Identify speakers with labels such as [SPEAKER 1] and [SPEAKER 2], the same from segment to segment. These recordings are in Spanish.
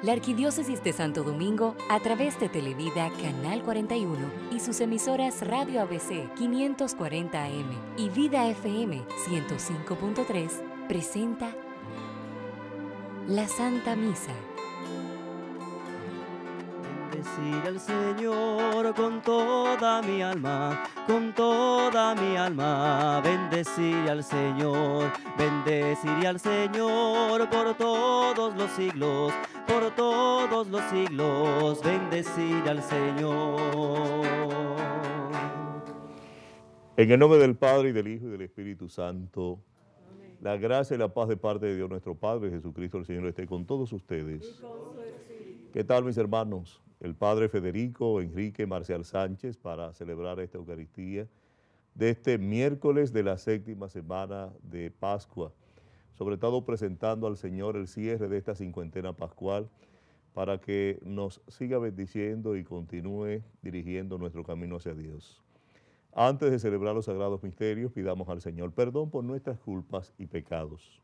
[SPEAKER 1] La Arquidiócesis de Santo Domingo, a través de Televida Canal 41 y sus emisoras Radio ABC 540 AM y Vida FM 105.3, presenta la Santa Misa.
[SPEAKER 2] Bendeciré al Señor con toda mi alma, con toda mi alma. Bendeciré al Señor por todos los siglos, por todos los siglos. Bendeciré al Señor.
[SPEAKER 3] En el nombre del Padre, y del Hijo, y del Espíritu Santo, amén. La gracia y la paz de parte de Dios nuestro Padre, Jesucristo el Señor, esté con todos ustedes. ¿Qué tal, mis hermanos? El Padre Federico Enrique Marcial Sánchez para celebrar esta Eucaristía de este miércoles de la 7ª semana de Pascua, sobre todo presentando al Señor el cierre de esta cincuentena pascual para que nos siga bendiciendo y continúe dirigiendo nuestro camino hacia Dios. Antes de celebrar los sagrados misterios, pidamos al Señor perdón por nuestras culpas y pecados.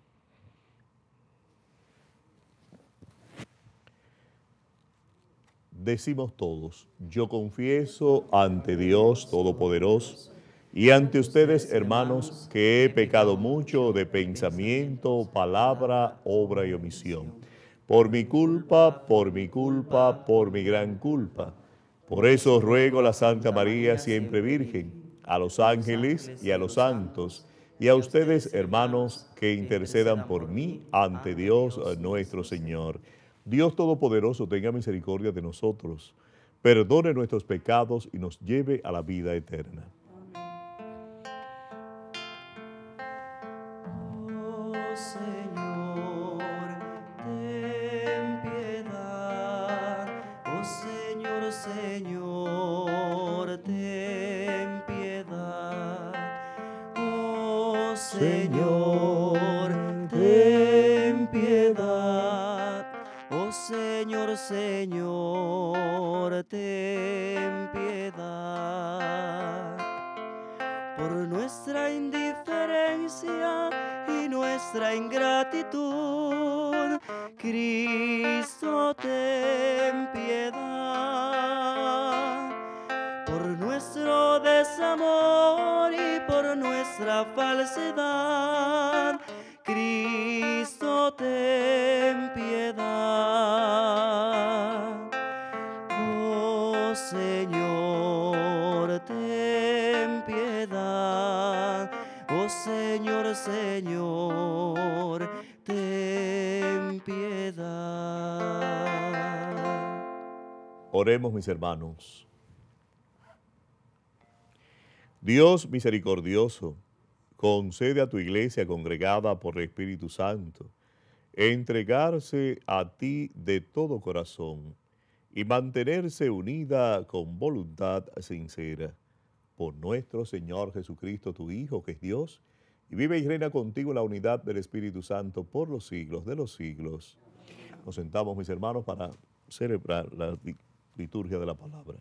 [SPEAKER 3] Decimos todos, yo confieso ante Dios Todopoderoso y ante ustedes, hermanos, que he pecado mucho de pensamiento, palabra, obra y omisión. Por mi culpa, por mi culpa, por mi gran culpa. Por eso ruego a la Santa María, siempre Virgen, a los ángeles y a los santos, y a ustedes, hermanos, que intercedan por mí ante Dios nuestro Señor. Dios Todopoderoso tenga misericordia de nosotros, perdone nuestros pecados y nos lleve a la vida eterna.
[SPEAKER 2] Oh Señor, ten piedad. Oh Señor, Señor, ten piedad. Oh Señor, ten piedad. Oh Señor, Señor, ten piedad. Por nuestra indiferencia y nuestra ingratitud, Cristo, ten piedad. Por nuestro desamor y por nuestra falsedad, Cristo, ten piedad. Oh Señor, ten piedad. Oh Señor, Señor, ten piedad.
[SPEAKER 3] Oremos, mis hermanos. Dios misericordioso, concede a tu iglesia congregada por el Espíritu Santo entregarse a ti de todo corazón y mantenerse unida con voluntad sincera. Por nuestro Señor Jesucristo, tu Hijo, que es Dios, y vive y reina contigo en la unidad del Espíritu Santo por los siglos de los siglos. Nos sentamos, mis hermanos, para celebrar la liturgia de la palabra.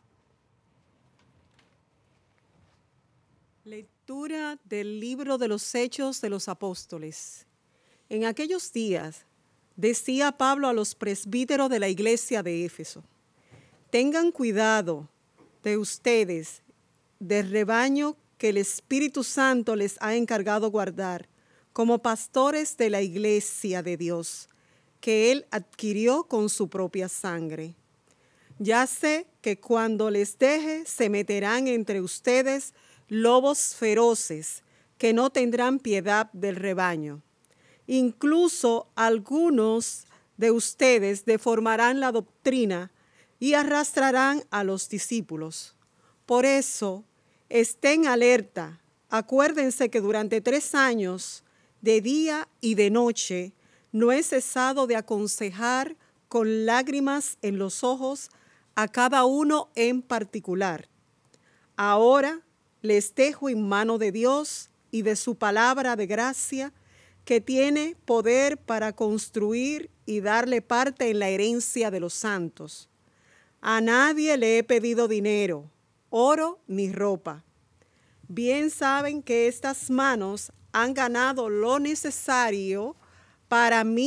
[SPEAKER 4] Lectura del libro de los Hechos de los Apóstoles. En aquellos días decía Pablo a los presbíteros de la iglesia de Éfeso: tengan cuidado de ustedes, del rebaño que el Espíritu Santo les ha encargado guardar, como pastores de la iglesia de Dios, que Él adquirió con su propia sangre. Ya sé que cuando les deje se meterán entre ustedes lobos feroces que no tendrán piedad del rebaño. Incluso algunos de ustedes deformarán la doctrina y arrastrarán a los discípulos. Por eso, estén alerta. Acuérdense que durante 3 años, de día y de noche, no he cesado de aconsejar con lágrimas en los ojos a cada uno en particular. Ahora les dejo en mano de Dios y de su palabra de gracia, que tiene poder para construir y darle parte en la herencia de los santos. A nadie le he pedido dinero, oro ni ropa. Bien saben que estas manos han ganado lo necesario para mí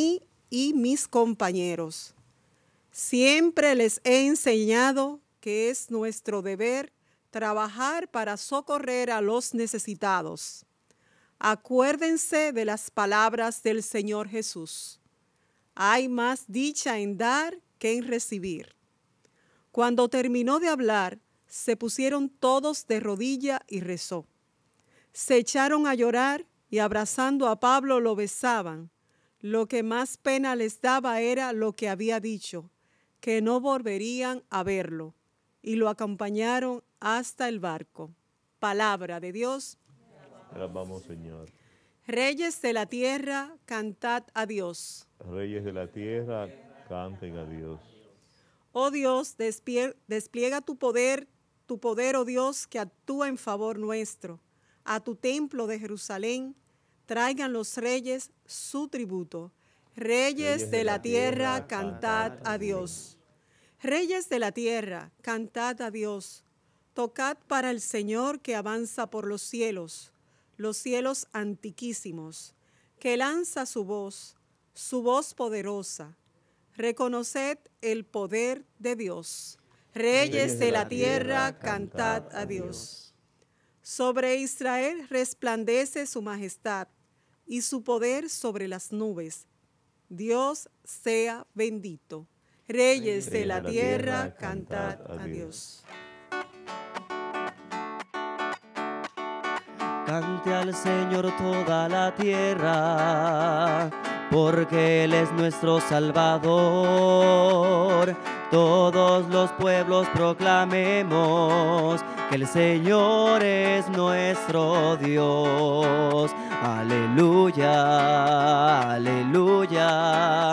[SPEAKER 4] y mis compañeros. Siempre les he enseñado que es nuestro deber trabajar para socorrer a los necesitados. Acuérdense de las palabras del Señor Jesús. Hay más dicha en dar que en recibir. Cuando terminó de hablar, se pusieron todos de rodilla y rezó. Se echaron a llorar y abrazando a Pablo lo besaban. Lo que más pena les daba era lo que había dicho, que no volverían a verlo, y lo acompañaron hasta el barco. Palabra de Dios.
[SPEAKER 3] Alabamos, Señor.
[SPEAKER 4] Reyes de la tierra, cantad a Dios.
[SPEAKER 3] Reyes de la tierra, canten a Dios.
[SPEAKER 4] Oh Dios, despliega tu poder, oh Dios, que actúa en favor nuestro. A tu templo de Jerusalén traigan los reyes su tributo. Reyes de la tierra, cantad a Dios. Reyes de la tierra, cantad a Dios. Tocad para el Señor que avanza por los cielos antiquísimos, que lanza su voz poderosa. Reconoced el poder de Dios. Reyes de la tierra, cantad a Dios. Sobre Israel resplandece su majestad y su poder sobre las nubes. Dios sea bendito. Reyes de la tierra, cantad a Dios.
[SPEAKER 2] Cante al Señor toda la tierra, porque Él es nuestro Salvador. Todos los pueblos proclamemos que el Señor es nuestro Dios. Aleluya, aleluya,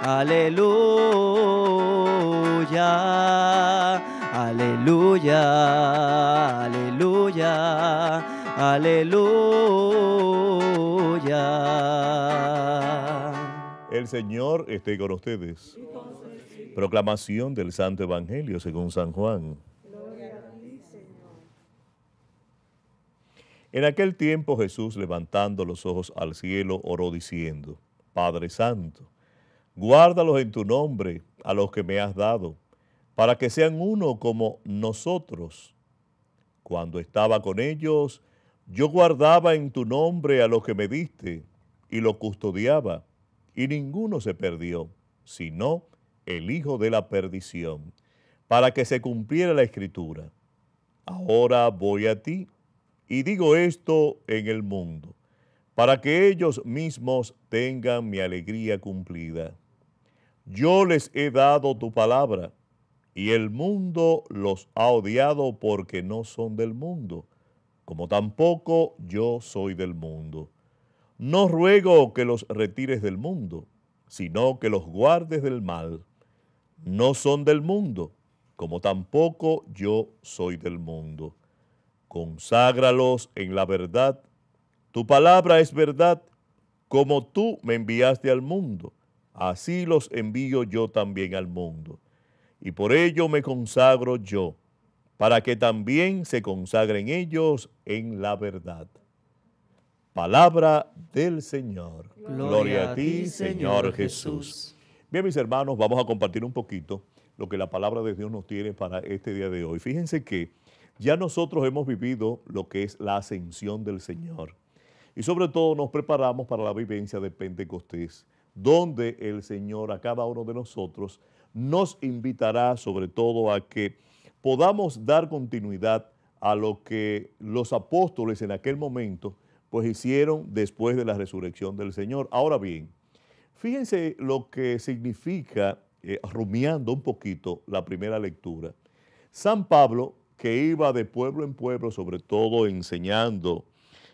[SPEAKER 2] aleluya, aleluya, aleluya, aleluya.
[SPEAKER 3] El Señor esté con ustedes. Proclamación del Santo Evangelio según San Juan. En aquel tiempo Jesús, levantando los ojos al cielo, oró diciendo: Padre Santo, guárdalos en tu nombre a los que me has dado, para que sean uno como nosotros. Cuando estaba con ellos, yo guardaba en tu nombre a los que me diste, y lo custodiaba, y ninguno se perdió, sino el hijo de la perdición, para que se cumpliera la Escritura. Ahora voy a ti, y digo esto en el mundo, para que ellos mismos tengan mi alegría cumplida. Yo les he dado tu palabra, y el mundo los ha odiado porque no son del mundo, como tampoco yo soy del mundo. No ruego que los retires del mundo, sino que los guardes del mal. No son del mundo, como tampoco yo soy del mundo. Conságralos en la verdad. Tu palabra es verdad, como tú me enviaste al mundo, así los envío yo también al mundo. Y por ello me consagro yo, para que también se consagren ellos en la verdad. Palabra del Señor. Gloria a ti, Señor Jesús. Bien, mis hermanos, vamos a compartir un poquito lo que la palabra de Dios nos tiene para este día de hoy. Fíjense que ya nosotros hemos vivido lo que es la ascensión del Señor. Y sobre todo nos preparamos para la vivencia de Pentecostés, donde el Señor a cada uno de nosotros nos invitará sobre todo a que podamos dar continuidad a lo que los apóstoles en aquel momento pues hicieron después de la resurrección del Señor. Ahora bien, fíjense lo que significa, rumiando un poquito la primera lectura. San Pablo, que iba de pueblo en pueblo, sobre todo enseñando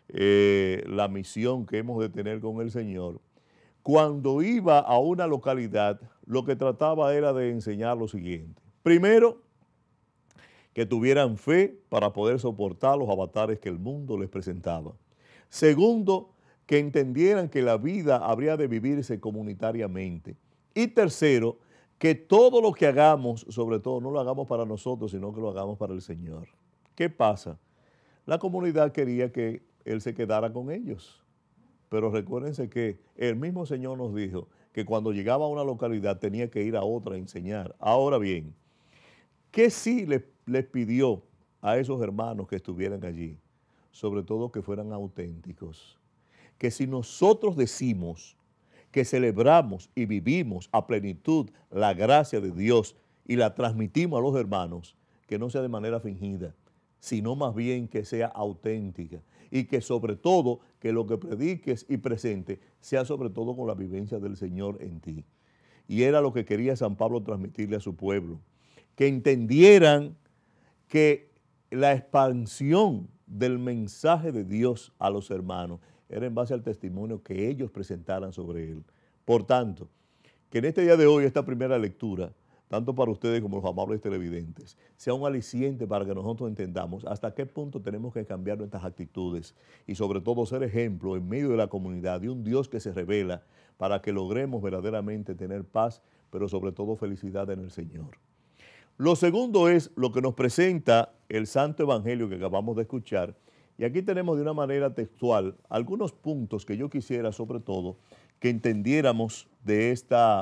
[SPEAKER 3] la misión que hemos de tener con el Señor, cuando iba a una localidad, lo que trataba era de enseñar lo siguiente. Primero, que tuvieran fe para poder soportar los avatares que el mundo les presentaba. Segundo, que entendieran que la vida habría de vivirse comunitariamente. Y tercero, que todo lo que hagamos, sobre todo, no lo hagamos para nosotros, sino que lo hagamos para el Señor. ¿Qué pasa? La comunidad quería que Él se quedara con ellos. Pero recuérdense que el mismo Señor nos dijo que cuando llegaba a una localidad tenía que ir a otra a enseñar. Ahora bien, ¿qué sí les pidió a esos hermanos que estuvieran allí? Sobre todo que fueran auténticos. Que si nosotros decimos que celebramos y vivimos a plenitud la gracia de Dios y la transmitimos a los hermanos, que no sea de manera fingida, sino más bien que sea auténtica y que sobre todo que lo que prediques y presentes sea sobre todo con la vivencia del Señor en ti. Y era lo que quería San Pablo transmitirle a su pueblo, que entendieran que la expansión del mensaje de Dios a los hermanos era en base al testimonio que ellos presentaran sobre él. Por tanto, que en este día de hoy, esta primera lectura, tanto para ustedes como los amables televidentes, sea un aliciente para que nosotros entendamos hasta qué punto tenemos que cambiar nuestras actitudes y sobre todo ser ejemplo en medio de la comunidad de un Dios que se revela para que logremos verdaderamente tener paz, pero sobre todo felicidad en el Señor. Lo segundo es lo que nos presenta el Santo Evangelio que acabamos de escuchar, y aquí tenemos de una manera textual algunos puntos que yo quisiera sobre todo que entendiéramos de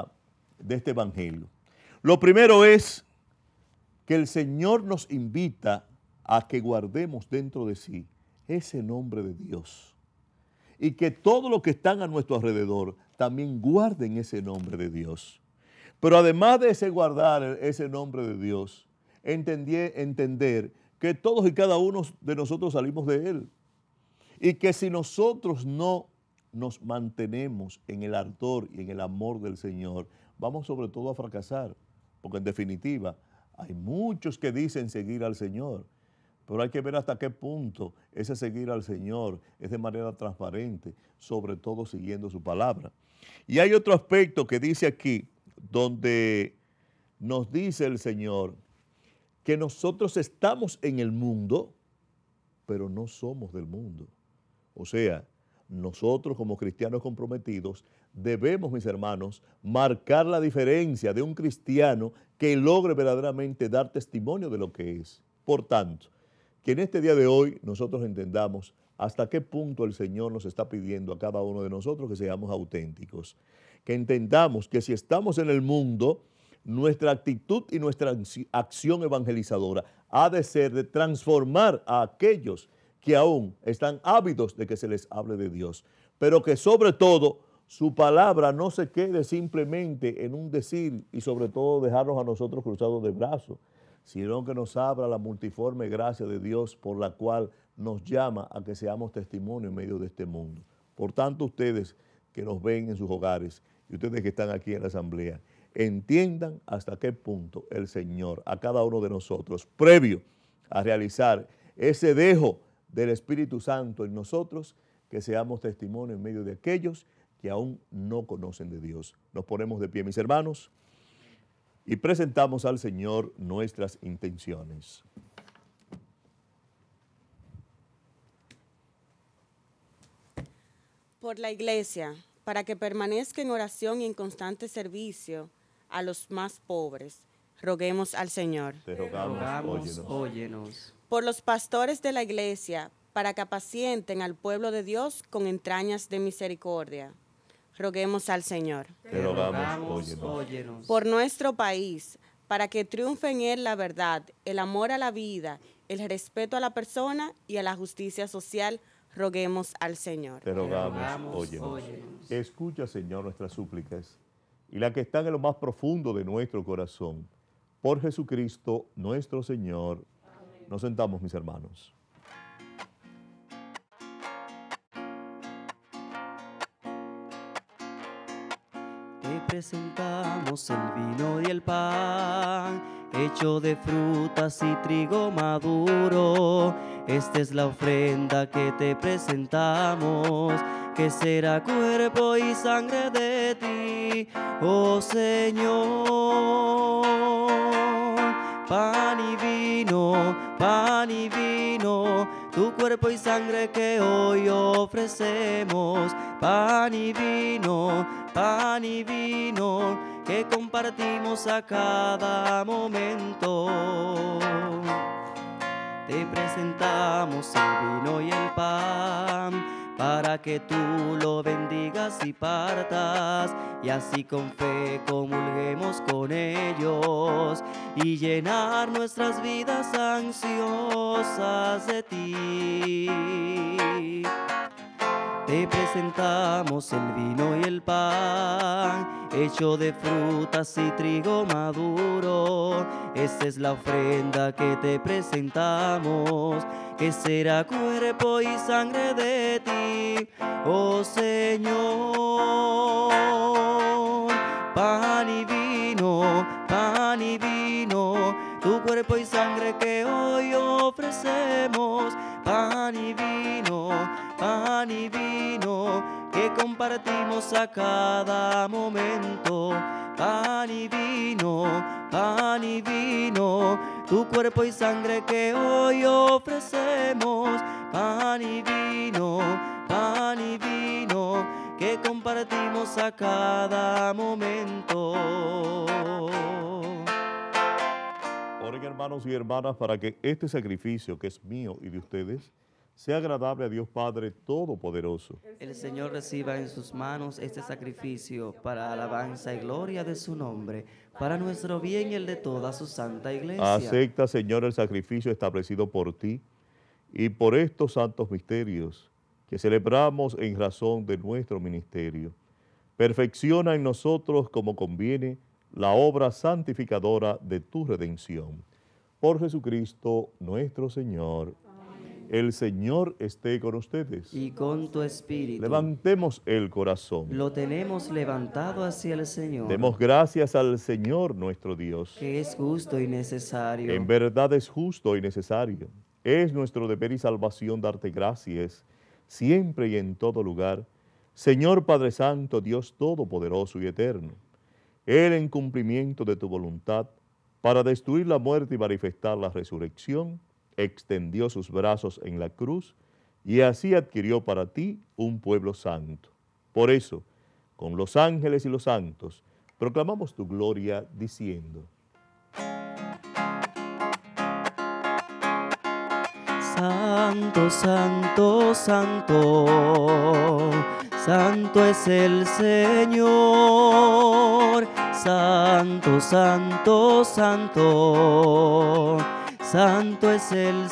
[SPEAKER 3] este Evangelio. Lo primero es que el Señor nos invita a que guardemos dentro de sí ese nombre de Dios y que todos los que están a nuestro alrededor también guarden ese nombre de Dios. Pero además de ese guardar ese nombre de Dios, entender que todos y cada uno de nosotros salimos de Él y que si nosotros no nos mantenemos en el ardor y en el amor del Señor, vamos sobre todo a fracasar. Porque en definitiva hay muchos que dicen seguir al Señor, pero hay que ver hasta qué punto ese seguir al Señor es de manera transparente, sobre todo siguiendo su palabra. Y hay otro aspecto que dice aquí, donde nos dice el Señor que nosotros estamos en el mundo, pero no somos del mundo. O sea, nosotros como cristianos comprometidos debemos, mis hermanos, marcar la diferencia de un cristiano que logre verdaderamente dar testimonio de lo que es. Por tanto, que en este día de hoy nosotros entendamos hasta qué punto el Señor nos está pidiendo a cada uno de nosotros que seamos auténticos. Que entendamos que si estamos en el mundo, nuestra actitud y nuestra acción evangelizadora ha de ser de transformar a aquellos que aún están ávidos de que se les hable de Dios, pero que sobre todo su palabra no se quede simplemente en un decir y sobre todo dejarnos a nosotros cruzados de brazos, sino que nos abra la multiforme gracia de Dios por la cual nos llama a que seamos testimonio en medio de este mundo. Por tanto, ustedes que nos ven en sus hogares y ustedes que están aquí en la asamblea, entiendan hasta qué punto el Señor a cada uno de nosotros, previo a realizar ese dejo del Espíritu Santo en nosotros, que seamos testimonio en medio de aquellos que aún no conocen de Dios. Nos ponemos de pie, mis hermanos, y presentamos al Señor nuestras intenciones.
[SPEAKER 5] Por la Iglesia, para que permanezca en oración y en constante servicio a los más pobres, roguemos al Señor.
[SPEAKER 3] Te rogamos,
[SPEAKER 6] óyenos.
[SPEAKER 5] Por los pastores de la Iglesia, para que apacienten al pueblo de Dios con entrañas de misericordia, roguemos al Señor.
[SPEAKER 3] Te rogamos,
[SPEAKER 6] óyenos.
[SPEAKER 5] Por nuestro país, para que triunfe en él la verdad, el amor a la vida, el respeto a la persona y a la justicia social, roguemos al Señor.
[SPEAKER 3] Te rogamos, óyenos. Escucha, Señor, nuestras súplicas y la que están en lo más profundo de nuestro corazón. Por Jesucristo, nuestro Señor. Amén. Nos sentamos, mis hermanos.
[SPEAKER 2] Te presentamos el vino y el pan, hecho de frutas y trigo maduro. Esta es la ofrenda que te presentamos, que será cuerpo y sangre de ti, oh Señor. Pan y vino, tu cuerpo y sangre que hoy ofrecemos. Pan y vino, que compartimos a cada momento. Te presentamos el vino y el pan, para que tú lo bendigas y partas, y así con fe comulguemos con ellos, y llenar nuestras vidas ansiosas de ti. Te presentamos el vino y el pan, hecho de frutas y trigo maduro. Esta es la ofrenda que te presentamos, que será cuerpo y sangre de ti, oh Señor. Pan y vino, tu cuerpo y sangre que hoy ofrecemos. Pan y vino, que compartimos a cada momento. Pan y vino, tu cuerpo y sangre que hoy ofrecemos. Pan y vino, que compartimos a cada momento.
[SPEAKER 3] Oren, hermanos y hermanas, para que este sacrificio que es mío y de ustedes sea agradable a Dios Padre Todopoderoso.
[SPEAKER 2] El Señor reciba en sus manos este sacrificio para alabanza y gloria de su nombre, para nuestro bien y el de toda su santa iglesia.
[SPEAKER 3] Acepta, Señor, el sacrificio establecido por ti y por estos santos misterios que celebramos en razón de nuestro ministerio. Perfecciona en nosotros, como conviene, la obra santificadora de tu redención. Por Jesucristo nuestro Señor. El Señor esté con ustedes.
[SPEAKER 2] Y con tu espíritu.
[SPEAKER 3] Levantemos el corazón.
[SPEAKER 2] Lo tenemos levantado hacia el Señor.
[SPEAKER 3] Demos gracias al Señor nuestro Dios.
[SPEAKER 2] Que es justo y necesario.
[SPEAKER 3] En verdad es justo y necesario. Es nuestro deber y salvación darte gracias, siempre y en todo lugar, Señor Padre Santo, Dios Todopoderoso y Eterno. Él, en cumplimiento de tu voluntad, para destruir la muerte y manifestar la resurrección, extendió sus brazos en la cruz y así adquirió para ti un pueblo santo. Por eso, con los ángeles y los santos, proclamamos tu gloria diciendo:
[SPEAKER 2] Santo, santo, santo, santo es el Señor. Santo, santo, santo, santo es el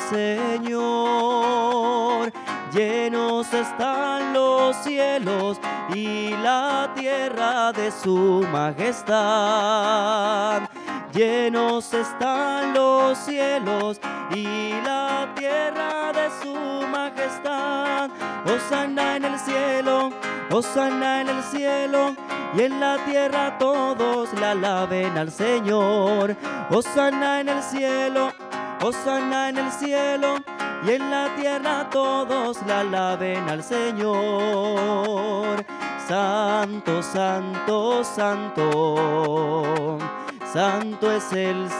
[SPEAKER 2] Señor. Llenos están los cielos y la tierra de su majestad. Llenos están los cielos y la tierra de su majestad. Hosana en el cielo, hosana en el cielo, y en la tierra todos le alaben al Señor. Hosana en el cielo, hosana en el cielo, y en la tierra todos le alaben al Señor. Santo, santo, santo, santo es el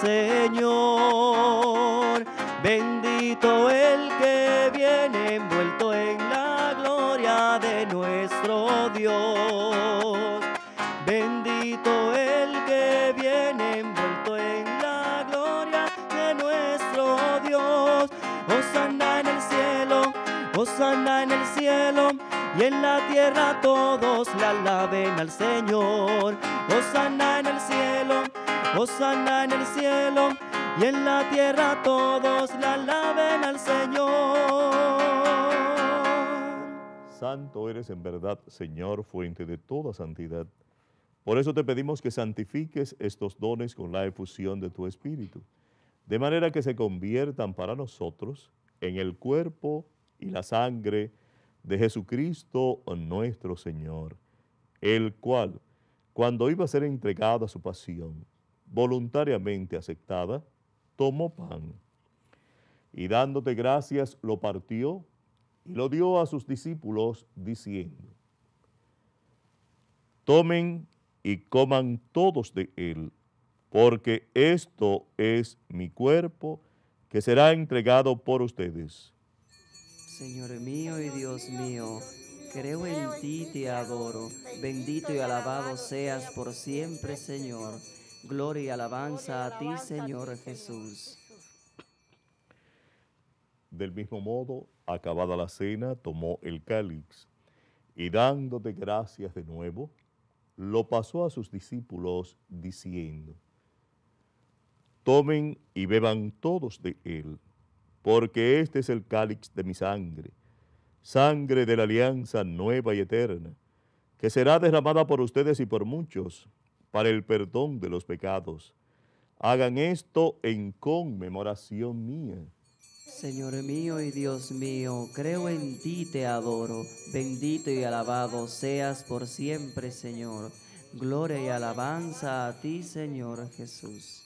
[SPEAKER 2] Señor. Bendito el que viene envuelto en la gloria de nuestro Dios. Bendito el que viene envuelto en la gloria de nuestro Dios. Hosana en el cielo, hosana en el cielo, y en la tierra todos le alaben al Señor. Hosana en el cielo, hosana en el cielo, y en la tierra todos le alaben al Señor.
[SPEAKER 3] Santo eres en verdad, Señor, fuente de toda santidad. Por eso te pedimos que santifiques estos dones con la efusión de tu Espíritu, de manera que se conviertan para nosotros en el cuerpo y la sangre de Jesucristo nuestro Señor, el cual, cuando iba a ser entregado a su pasión, voluntariamente aceptada, tomó pan y dándote gracias lo partió y lo dio a sus discípulos diciendo: tomen y coman todos de él, porque esto es mi cuerpo que será entregado por ustedes.
[SPEAKER 2] Señor mío y Dios mío, creo en ti y te adoro. Bendito y alabado seas por siempre, Señor. Gloria y alabanza a ti, Señor Jesús.
[SPEAKER 3] Del mismo modo, acabada la cena, tomó el cáliz y dándote gracias de nuevo, lo pasó a sus discípulos diciendo: tomen y beban todos de él, porque este es el cáliz de mi sangre, sangre de la alianza nueva y eterna, que será derramada por ustedes y por muchos para el perdón de los pecados. Hagan esto en conmemoración mía.
[SPEAKER 2] Señor mío y Dios mío, creo en ti, te adoro. Bendito y alabado seas por siempre, Señor. Gloria y alabanza a ti, Señor Jesús.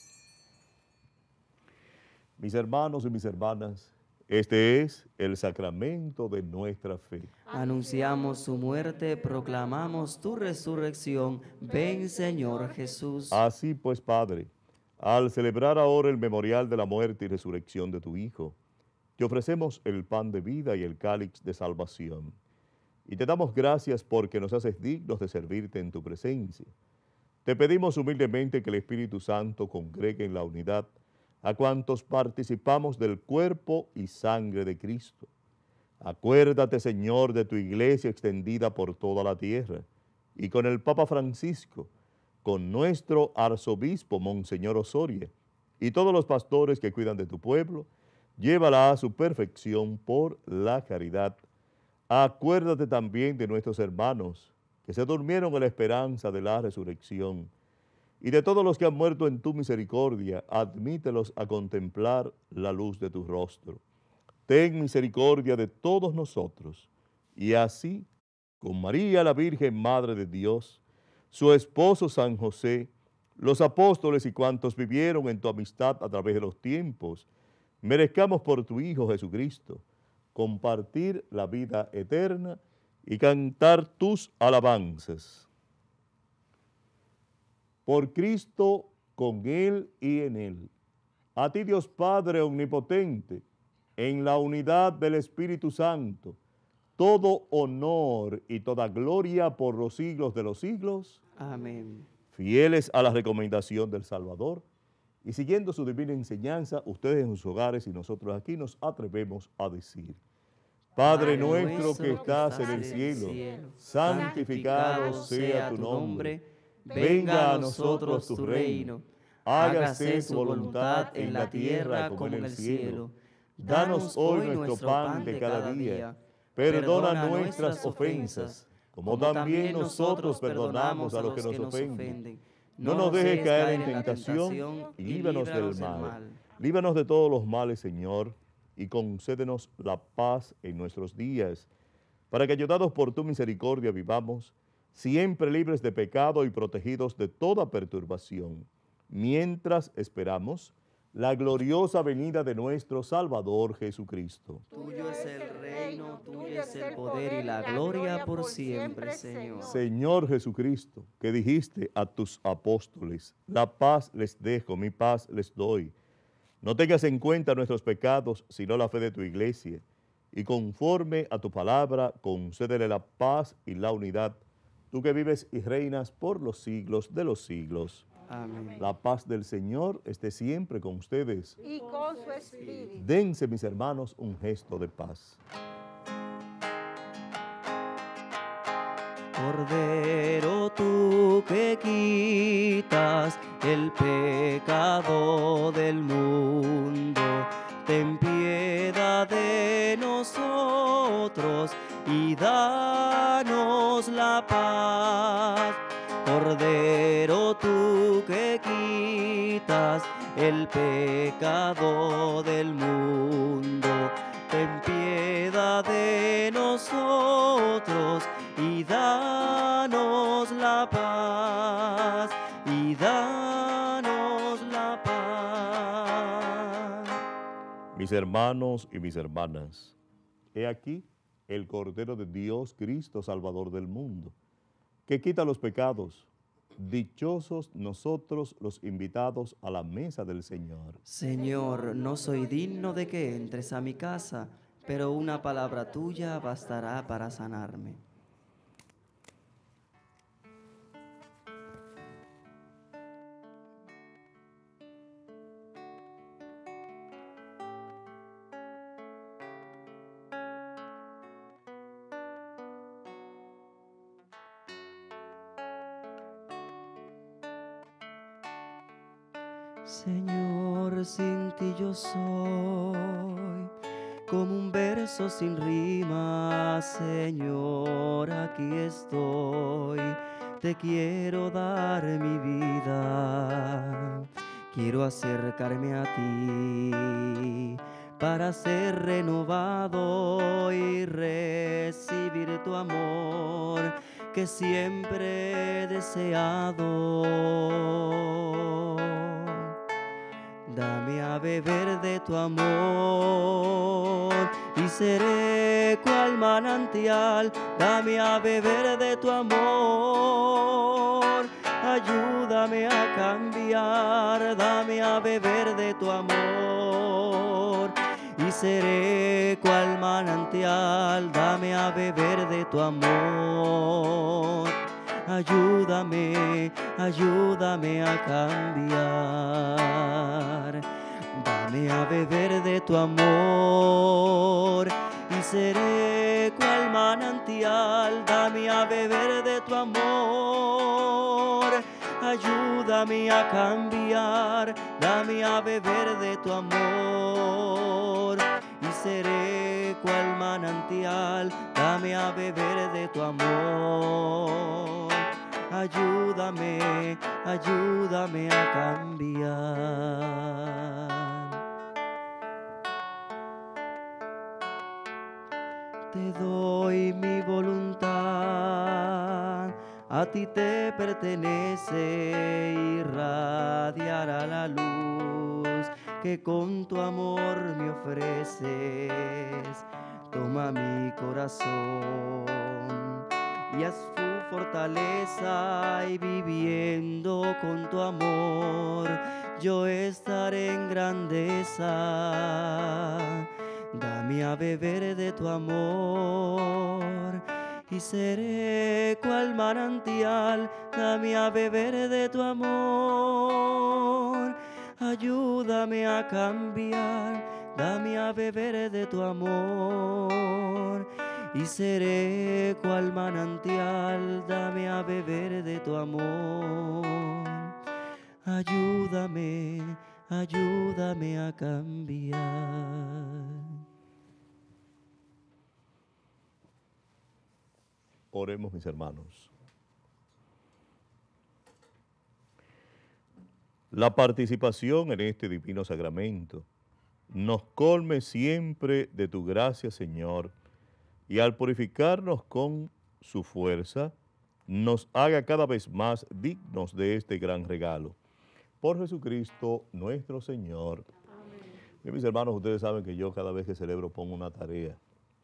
[SPEAKER 3] Mis hermanos y mis hermanas, este es el sacramento de nuestra fe.
[SPEAKER 2] Anunciamos su muerte, proclamamos tu resurrección. Ven, Señor Jesús.
[SPEAKER 3] Así pues, Padre, al celebrar ahora el memorial de la muerte y resurrección de tu Hijo, te ofrecemos el pan de vida y el cáliz de salvación. Y te damos gracias porque nos haces dignos de servirte en tu presencia. Te pedimos humildemente que el Espíritu Santo congregue en la unidad a cuantos participamos del cuerpo y sangre de Cristo. Acuérdate, Señor, de tu iglesia extendida por toda la tierra, y con el Papa Francisco, con nuestro arzobispo Monseñor Osoria, y todos los pastores que cuidan de tu pueblo, llévala a su perfección por la caridad. Acuérdate también de nuestros hermanos que se durmieron en la esperanza de la resurrección, y de todos los que han muerto en tu misericordia, admítelos a contemplar la luz de tu rostro. Ten misericordia de todos nosotros, y así, con María la Virgen Madre de Dios, su esposo San José, los apóstoles y cuantos vivieron en tu amistad a través de los tiempos, merezcamos por tu Hijo Jesucristo compartir la vida eterna y cantar tus alabanzas. Por Cristo, con Él y en Él. A ti, Dios Padre omnipotente, en la unidad del Espíritu Santo, todo honor y toda gloria por los siglos de los siglos.
[SPEAKER 2] Amén.
[SPEAKER 3] Fieles a la recomendación del Salvador y siguiendo su divina enseñanza, ustedes en sus hogares y nosotros aquí nos atrevemos a decir: Padre nuestro que estás en el cielo, santificado sea tu nombre. Venga a nosotros tu reino, hágase tu voluntad en la tierra como en el cielo. Danos hoy nuestro pan de cada día, perdona nuestras ofensas, como también nosotros perdonamos a los que nos ofenden. No nos dejes caer en tentación y líbranos del mal. Líbranos de todos los males, Señor, y concédenos la paz en nuestros días, para que ayudados por tu misericordia vivamos siempre libres de pecado y protegidos de toda perturbación, mientras esperamos la gloriosa venida de nuestro Salvador Jesucristo.
[SPEAKER 2] Tuyo es el reino, tuyo es el poder y la gloria por siempre, Señor.
[SPEAKER 3] Señor Jesucristo, que dijiste a tus apóstoles: la paz les dejo, mi paz les doy. No tengas en cuenta nuestros pecados, sino la fe de tu iglesia, y conforme a tu palabra, concédele la paz y la unidad, tú que vives y reinas por los siglos de los siglos.
[SPEAKER 2] Amén.
[SPEAKER 3] La paz del Señor esté siempre con ustedes.
[SPEAKER 6] Y con su espíritu.
[SPEAKER 3] Dense, mis hermanos, un gesto de paz.
[SPEAKER 2] Cordero, tú que quitas el pecado del mundo, ten piedad de nosotros y danos la paz. Cordero, tú que quitas el pecado del mundo, ten piedad de nosotros y danos la paz, y danos la paz.
[SPEAKER 3] Mis hermanos y mis hermanas, he aquí el Cordero de Dios, Cristo, Salvador del mundo, que quita los pecados. Dichosos nosotros los invitados a la mesa del Señor.
[SPEAKER 2] Señor, no soy digno de que entres a mi casa, pero una palabra tuya bastará para sanarme. Señor, sin ti yo soy como un verso sin rima. Señor, aquí estoy, te quiero dar mi vida. Quiero acercarme a ti para ser renovado y recibir tu amor que siempre he deseado. Dame a beber de tu amor y seré cual manantial. Dame a beber de tu amor, ayúdame a cambiar. Dame a beber de tu amor y seré cual manantial. Dame a beber de tu amor, ayúdame, ayúdame a cambiar. Dame a beber de tu amor y seré cual manantial. Dame a beber de tu amor, ayúdame a cambiar. Dame a beber de tu amor y seré cual manantial. Dame a beber de tu amor, ayúdame, ayúdame a cambiar. Te doy mi voluntad, a ti te pertenece, irradiará la luz que con tu amor me ofreces. Toma mi corazón y haz tu fortaleza, y viviendo con tu amor yo estaré en grandeza. Dame a beber de tu amor y seré cual manantial. Dame a beber de tu amor, ayúdame a cambiar. Dame a beber de tu amor y seré cual manantial. Dame a beber de tu amor, ayúdame, ayúdame a cambiar.
[SPEAKER 3] Oremos, mis hermanos. La participación en este divino sacramento nos colme siempre de tu gracia, Señor, y al purificarnos con su fuerza, nos haga cada vez más dignos de este gran regalo. Por Jesucristo nuestro Señor. Amén. Bien, mis hermanos, ustedes saben que yo cada vez que celebro pongo una tarea.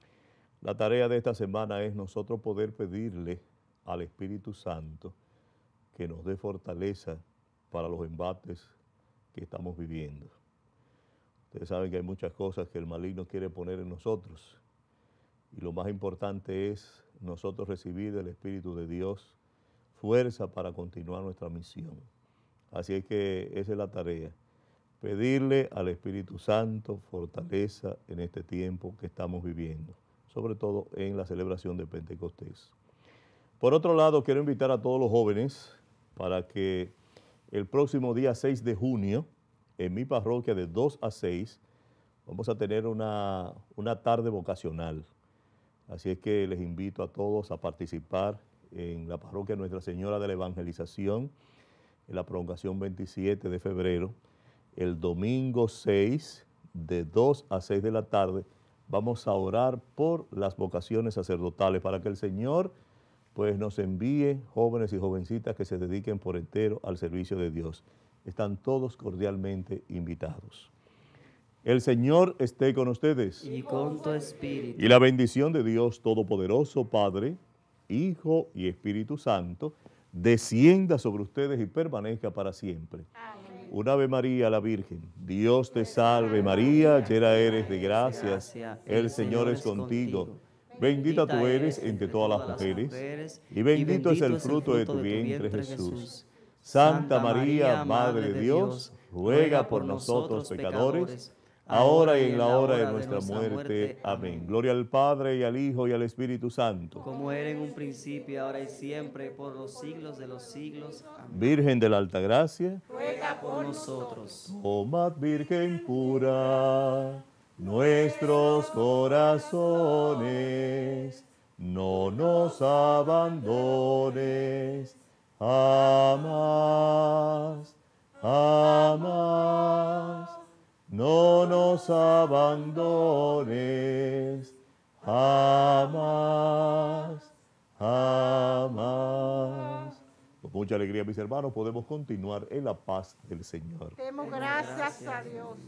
[SPEAKER 3] La tarea de esta semana es nosotros poder pedirle al Espíritu Santo que nos dé fortaleza para los embates que estamos viviendo. Ustedes saben que hay muchas cosas que el maligno quiere poner en nosotros, y lo más importante es nosotros recibir del Espíritu de Dios fuerza para continuar nuestra misión. Así es que esa es la tarea, pedirle al Espíritu Santo fortaleza en este tiempo que estamos viviendo, sobre todo en la celebración de Pentecostés. Por otro lado, quiero invitar a todos los jóvenes para que el próximo día 6 de junio, en mi parroquia de 2 a 6, vamos a tener una tarde vocacional. Así es que les invito a todos a participar en la parroquia Nuestra Señora de la Evangelización, en la prolongación 27 de febrero, el domingo 6, de 2 a 6 de la tarde, vamos a orar por las vocaciones sacerdotales para que el Señor pues nos envíe jóvenes y jovencitas que se dediquen por entero al servicio de Dios. Están todos cordialmente invitados. El Señor esté con ustedes.
[SPEAKER 2] Y con tu espíritu.
[SPEAKER 3] Y la bendición de Dios Todopoderoso, Padre, Hijo y Espíritu Santo, descienda sobre ustedes y permanezca para siempre. Amén. Un Ave María, la Virgen. Dios te salve María, llena eres de gracias. El Señor es contigo. Bendita tú eres entre todas las mujeres, y bendito es el fruto de tu vientre, Jesús. Santa María, Madre de Dios, ruega por nosotros pecadores, ahora y en la hora de nuestra muerte. Amén. Gloria al Padre, y al Hijo, y al Espíritu Santo.
[SPEAKER 2] Como era en un principio, ahora y siempre, por los siglos de los siglos. Amén.
[SPEAKER 3] Virgen de la Alta Gracia,
[SPEAKER 2] Ruega por nosotros.
[SPEAKER 3] tomad, Virgen pura, nuestros corazones, no nos abandones, jamás, jamás. No nos abandones, jamás, jamás. Con mucha alegría, mis hermanos, podemos continuar en la paz del Señor.
[SPEAKER 6] Demos gracias a Dios.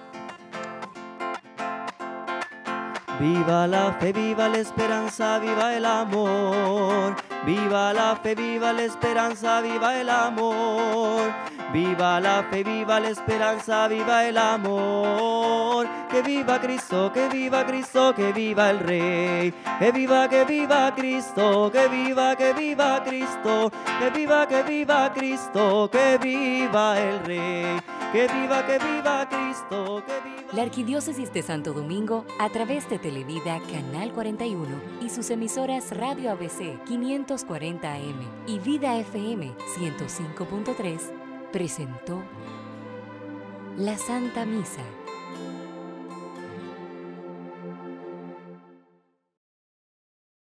[SPEAKER 2] Viva la fe, viva la esperanza, viva el amor. Viva la fe, viva la esperanza, viva el amor. Viva la fe, viva la esperanza, viva el amor. Que viva Cristo, que viva Cristo, que viva el Rey. Que viva Cristo, que viva Cristo. Que viva Cristo, que viva el Rey. Que viva Cristo, que viva.
[SPEAKER 1] La Arquidiócesis de Santo Domingo, a través de Televida Canal 41 y sus emisoras Radio ABC 540 AM y Vida FM 105.3, presentó la Santa Misa.